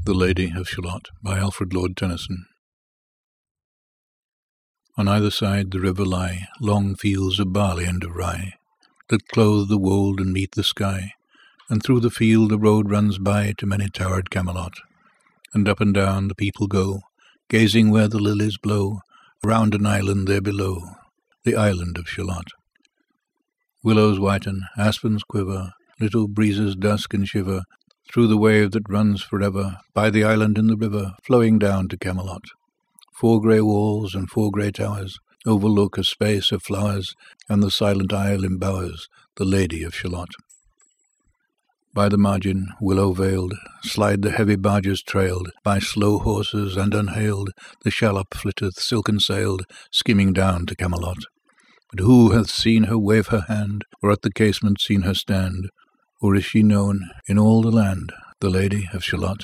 The Lady of Shalott by Alfred Lawn Tennyson. On either side the river lie long fields of barley and of rye, that clothe the wold and meet the sky, and through the field the road runs by to many-towered Camelot, and up and down the people go, gazing where the lilies blow, around an island there below, the island of Shalott. Willows whiten, aspens quiver, little breezes dusk and shiver, through the wave that runs forever, by the island in the river, flowing down to Camelot. 4 grey walls and 4 grey towers overlook a space of flowers, and the silent isle embowers the Lady of Shalott. By the margin, willow-veiled, slide the heavy barges trailed by slow horses, and unhailed the shallop flitteth silken-sailed, skimming down to Camelot. But who hath seen her wave her hand, or at the casement seen her stand? Or is she known in all the land, the Lady of Shalott?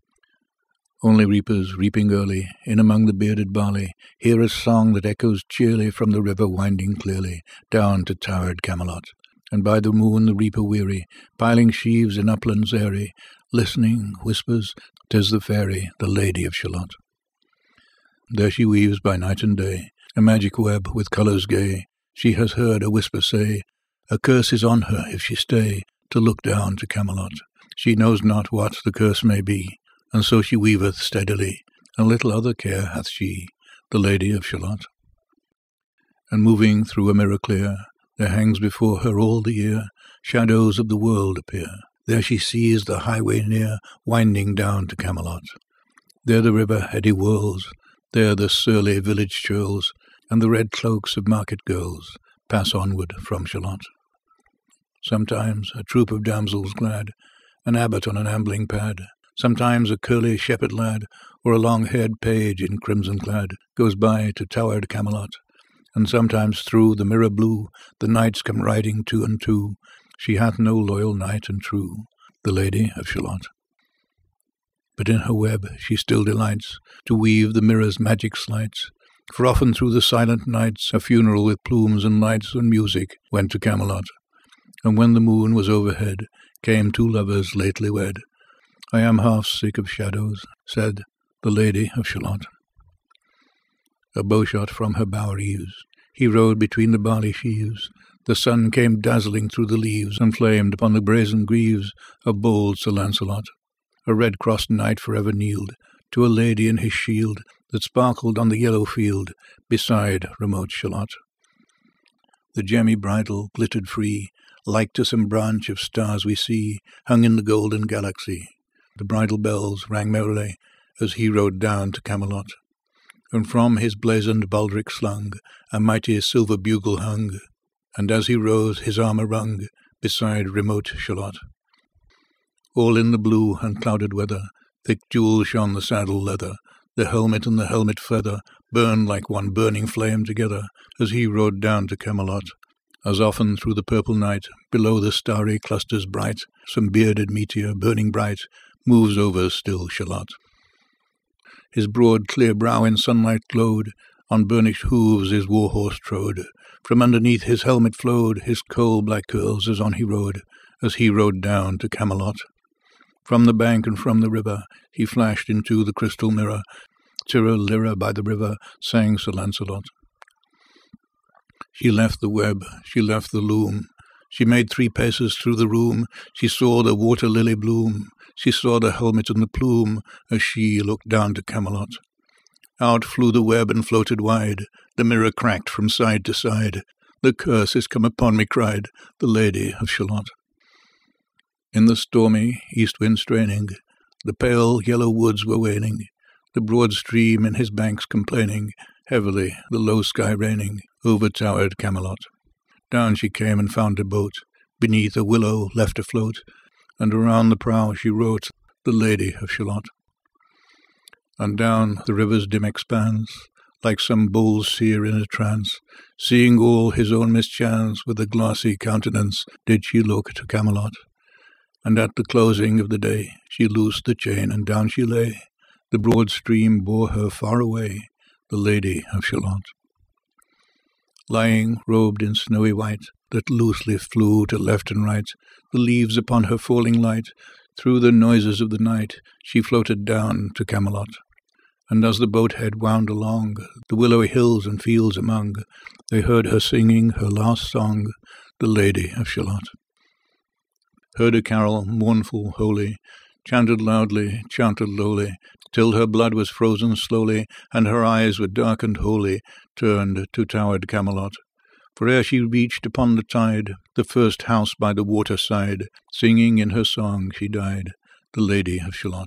Only reapers, reaping early, in among the bearded barley, hear a song that echoes cheerly from the river winding clearly, down to towered Camelot. And by the moon the reaper weary, piling sheaves in uplands airy, listening, whispers, 'tis the fairy, the Lady of Shalott. There she weaves by night and day, a magic web with colours gay. She has heard a whisper say, a curse is on her if she stay, to look down to Camelot. She knows not what the curse may be, and so she weaveth steadily, and little other care hath she, the Lady of Shalott. And moving through a mirror clear, there hangs before her all the year, shadows of the world appear. There she sees the highway near, winding down to Camelot. There the river eddy whirls, there the surly village churls, and the red cloaks of market girls pass onward from Shalott. Sometimes a troop of damsels glad, an abbot on an ambling pad, sometimes a curly shepherd lad, or a long-haired page in crimson clad, goes by to towered Camelot, and sometimes through the mirror blue the knights come riding 2 and 2. She hath no loyal knight and true, the Lady of Shalott. But in her web she still delights to weave the mirror's magic sleights, for often through the silent nights a funeral with plumes and lights and music went to Camelot. And when the moon was overhead, came 2 lovers lately wed. I am half sick of shadows, said the Lady of Shalott. A bowshot from her bower eaves, he rode between the barley sheaves. The sun came dazzling through the leaves, and flamed upon the brazen greaves of bold Sir Lancelot. A red-crossed knight forever kneeled to a lady in his shield, that sparkled on the yellow field, beside remote Shalott. The gemmy bridle glittered free, like to some branch of stars we see, hung in the golden galaxy. The bridle bells rang merrily, as he rode down to Camelot. And from his blazoned baldric slung, a mighty silver bugle hung, and as he rose his armour rung, beside remote Shalott. All in the blue and clouded weather, thick jewels shone the saddle leather, the helmet and the helmet feather burned like one burning flame together, as he rode down to Camelot. As often through the purple night, below the starry clusters bright, some bearded meteor, burning bright, moves over still Shalott. His broad clear brow in sunlight glowed, on burnished hooves his war-horse trode, from underneath his helmet flowed his coal-black curls as on he rode down to Camelot. From the bank and from the river he flashed into the crystal mirror, Tirra-lirra by the river sang Sir Lancelot. She left the web, she left the loom, she made 3 paces through the room, she saw the water-lily bloom, she saw the helmet and the plume, as she looked down to Camelot. Out flew the web and floated wide, the mirror cracked from side to side. The curse is come upon me, cried the Lady of Shalott. In the stormy east wind straining, the pale yellow woods were waning, the broad stream in his banks complaining, heavily the low sky raining, over towered Camelot. Down she came and found a boat, beneath a willow left afloat, and around the prow she wrote, the Lady of Shalott. And down the river's dim expanse, like some bold seer in a trance, seeing all his own mischance, with a glassy countenance did she look to Camelot. And at the closing of the day she loosed the chain, and down she lay. The broad stream bore her far away, the Lady of Shalott. Lying robed in snowy white, that loosely flew to left and right, the leaves upon her falling light Through the noises of the night she floated down to Camelot. And as the boat-head wound along the willowy hills and fields among, they heard her singing her last song, the Lady of Shalott. Heard a carol, mournful, holy, chanted loudly, chanted lowly, till her blood was frozen slowly, and her eyes were dark and holy, turned to towered Camelot. For ere she reached upon the tide the first house by the water-side, singing in her song she died, the Lady of Shalott.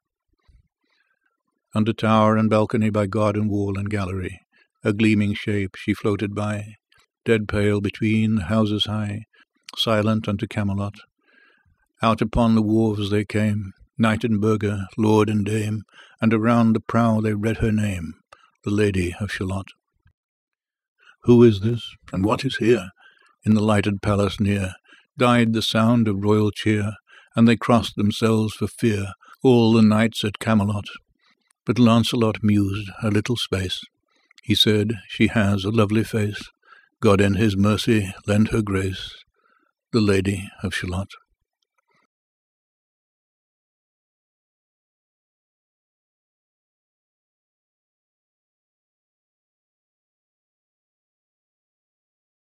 Under tower and balcony, by garden wall and gallery, a gleaming shape she floated by, dead pale between the houses high, silent unto Camelot. Out upon the wharves they came, knight and burgher, lord and dame, and around the prow they read her name, the Lady of Shalott. Who is this, and what is here? In the lighted palace near died the sound of royal cheer, and they crossed themselves for fear, all the knights at Camelot. But Launcelot mused a little space. He said, she has a lovely face. God in his mercy lend her grace, the Lady of Shalott.